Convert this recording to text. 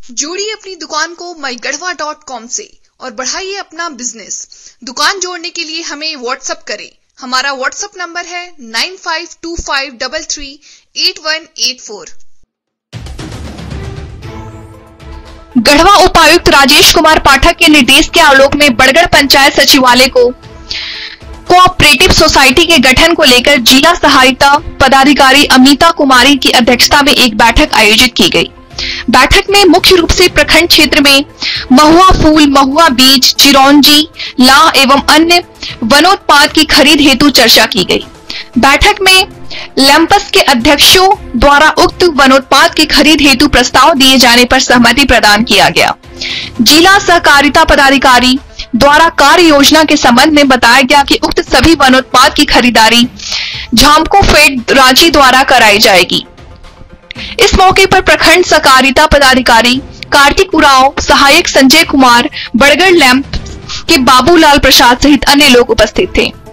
जोड़िए अपनी दुकान को mygadhwa.com से और बढ़ाइए अपना बिजनेस। दुकान जोड़ने के लिए हमें व्हाट्सएप करें। हमारा व्हाट्सएप नंबर है 9525338184। गढ़वा उपायुक्त राजेश कुमार पाठक के निर्देश के आलोक में बड़गड़ पंचायत सचिवालय को कोऑपरेटिव सोसाइटी के गठन को लेकर जिला सहायता पदाधिकारी अमिता कुमारी की अध्यक्षता में एक बैठक आयोजित की गई। बैठक में मुख्य रूप से प्रखंड क्षेत्र में महुआ फूल, महुआ बीज, चिरौंजी, लाह एवं अन्य वनोत्पाद की खरीद हेतु चर्चा की गई। बैठक में लैंपस के अध्यक्षों द्वारा उक्त वनोत्पाद की खरीद हेतु प्रस्ताव दिए जाने पर सहमति प्रदान किया गया। जिला सहकारिता पदाधिकारी द्वारा कार्य योजना के संबंध में बताया गया कि उक्त सभी वनोत्पाद की खरीदारी झामकोफेड रांची द्वारा कराई जाएगी। इस मौके पर प्रखंड सहकारिता पदाधिकारी कार्तिक उरांव, सहायक संजय कुमार, बड़गड़ लैंप के बाबूलाल प्रसाद सहित अन्य लोग उपस्थित थे।